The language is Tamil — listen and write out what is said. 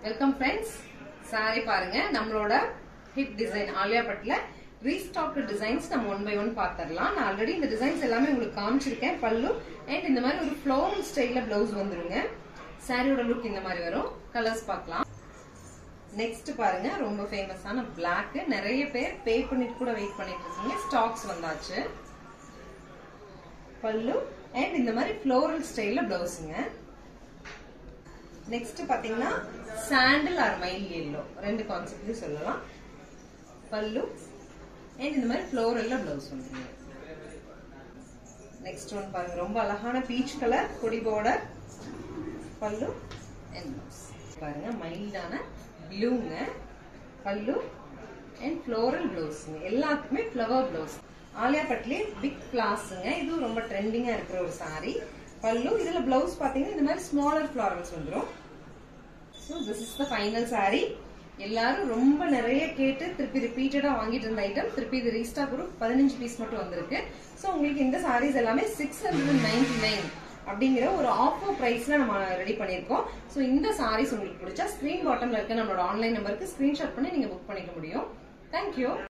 Welcome friends. சாரி பாருங்க, நம்மளோட ஹிட் டிசைன் ஆலியா பட்ல ரீஸ்டாக் டிசைன்ஸ் நம்ம ஒன் பை ஒன் பாத்திரலாம். நான் ஆல்ரெடி இந்த டிசைன்ஸ் எல்லாமே உங்களுக்கு காமிச்சிருக்கேன். பல்லு அண்ட் இந்த மாதிரி ஒரு ஃப்ளோரல் ஸ்டைல்ல பிளவுஸ் வந்துருங்க. சாரியோட லுக் இந்த மாதிரி வரும். கலர்ஸ் பார்க்கலாம். நெக்ஸ்ட் பாருங்க, ரொம்ப ஃபேமஸான பிளாக். நிறைய பேர் பே பண்ணிட்டு கூட வெயிட் பண்ணிட்டு இருக்கீங்க. ஸ்டாக்ஸ் வந்தாச்சு. பல்லு அண்ட் இந்த மாதிரி ஃப்ளோரல் ஸ்டைல்ல பிளவுஸுங்க. நெக்ஸ்ட் பாத்தீங்கன்னா சாண்டல் ஆர் மைல் எல்லோ, ரெண்டு கான்செப்ட்லயும் சொல்லலாம். பல்லு அண்ட் இந்த மாதிரி ஃப்ளோரல்ல பிளவுஸ் வந்துருங்க. நெக்ஸ்ட் ஒன் பாருங்க, ரொம்ப அழகான பீச் கலர் கொடி பார்டர். பல்லு அண்ட் பிளவுஸ் பாருங்க, மைல்டான ப்ளூங்க. பல்லு அண்ட் ஃப்ளோரல் பிளவுஸ்ங்க. எல்லாத்துக்குமே ஃப்ளவர் பிளவுஸ். ஆலியா பட்லயே பிக் கிளாஸ்ங்க. இது ரொம்ப ட்ரெண்டிங்கா இருக்கிற ஒரு சாரி. பல்லு, இதுல பிளவுஸ் பாத்தீங்கன்னா இந்த மாதிரி ஸ்மாலர் ஃபிளாரல்ஸ் வந்துரும். So this is the final sari. எல்லாரும் ரொம்ப நிறைய கேட்டு திருப்பி ரிப்பீட்டடா வாங்கிட்டு இருந்த ஐட்டம் திருப்பி இது ரீஸ்டாக் ஒரு 15 பீஸ் மட்டும் வந்திருக்கு. சோ உங்களுக்கு இந்த சாரீஸ் எல்லாமே 699 அப்படிங்கிற ஒரு ஆஃபர் பிரைஸ்ல நம்ம ரெடி பண்ணிருக்கோம். சோ இந்த சாரீஸ் உங்களுக்கு பிடிச்சா ஸ்கிரீன் பாட்டம்ல இருக்க நம்மளோட ஆன்லைன் நம்பருக்கு ஸ்கிரீன்ஷாட் பண்ணி நீங்க புக் பண்ணிக்க முடியும். தேங்க்யூ.